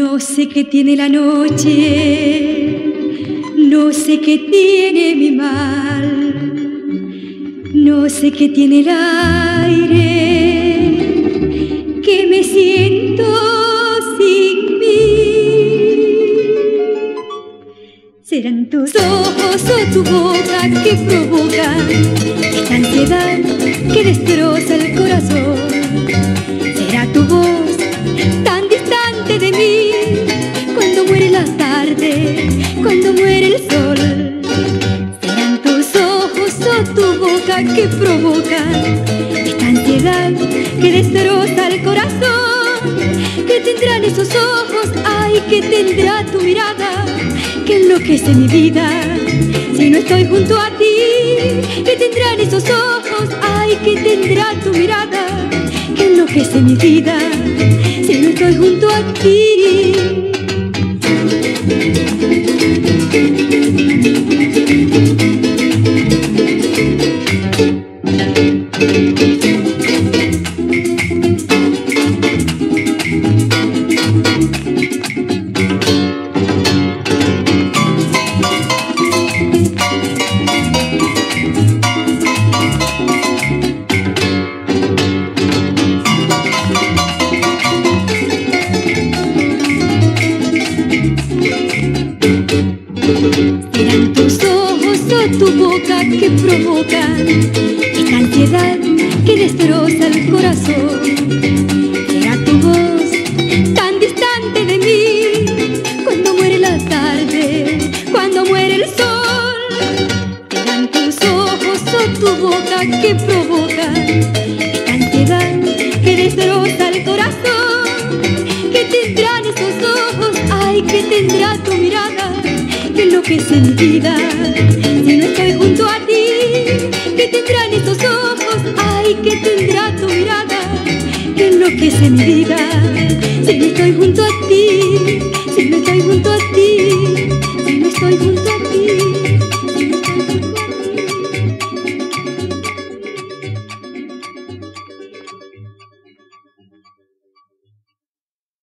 No sé qué tiene la noche, no sé qué tiene mi mal, no sé qué tiene el aire, que me siento sin mí. Serán tus ojos o tu boca que provocan esta ansiedad que destroza el corazón. Será tu voz tan distante de mí cuando muere la tarde, cuando muere el sol. Serán tus ojos o tu boca que provocan esta ansiedad que destroza el corazón. ¿Qué tendrán esos ojos? Ay, ¿qué tendrá tu mirada que enloquece mi vida si no estoy junto a ti? ¿Qué tendrán esos ojos? Ay, ¿qué tendrá tu mirada que enloquece mi vida si no estoy junto a ti? Serán tus ojos o tu boca que provocan esta ansiedad que destroza el corazón. Será tu voz tan distante de mí cuando muere la tarde, cuando muere el sol. Serán tus ojos o tu boca que provocan esta ansiedad que destroza el corazón. ¿Qué tendrán esos ojos? Ay, ¿qué tendrá tu mirada que enloquece mi vida si no estoy junto a ti? ¿Qué tendrán esos ojos? Ay, ¿qué tendrá tu mirada que enloquece mi vida